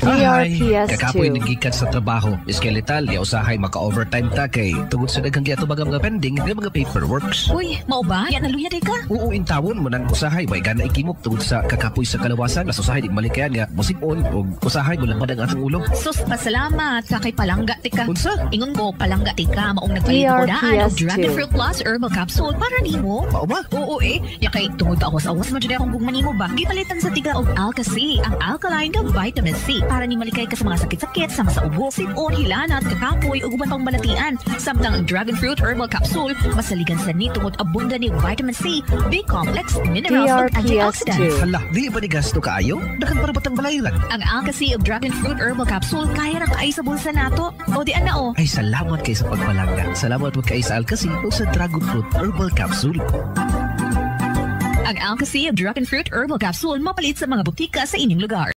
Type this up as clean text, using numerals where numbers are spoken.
DRPS2. Kakapoy nagikan sa trabaho. Skeletal, ya usahay maka-overtime ta kay tungod sa daghang giato mga pending nga mga paperworks. Uy, mao ba? Yan naluya day ka? Oo, intawon mo nang usahay may gana ikimok tungod sa kakapoy sa kalawasan. Mas usahay di malikayan nga musipon o usahay mo lang ang atong ulong. Sus, pasalamat sa kay palangga tika. Unsa? Ingon ko, palangga tika, maong nagpalit ko daan og DRPS2. Dragon Fruit Plus Herbal Capsule para nimo. Mao ba? Oo ya kay tungod awas-awas man jud akong gugma nimo ba. Gipalitan sa tiga og Alka-C, ang alkaline nga vitamin C para ni malikay ka sa mga sakit-sakit sama sa ubo, sipon, hilanat, kakapoy ug uban pang balatian. Samtang ang Dragon Fruit Herbal Capsule masaligan sa ni tungod abunda ni vitamin C, B complex, minerals ug antioxidants. DRPS2. Hala, di ba ni gasto kaayo? Dakan para batang balayran. Ang Alka-C ug Dragon Fruit Herbal Capsule kaya ra kaay sa bulsa nato. O di ana o. Ay, salamat kay sa pagpalangga. Salamat po kay sa Alka-C o sa Dragon Fruit Herbal Capsule. Ang Alka-C ug Dragon Fruit Herbal Capsule mapalit sa mga butika sa inyong lugar.